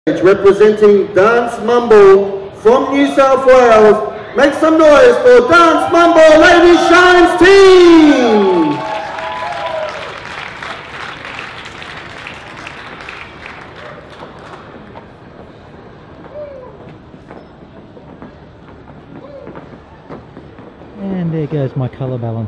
Representing Dance Mumble from New South Wales, make some noise for Dance Mumble Lady Shines team! And there goes my colour balance.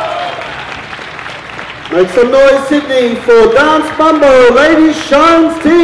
Make some noise, Sydney, for Dance Mumble Lady Shines team!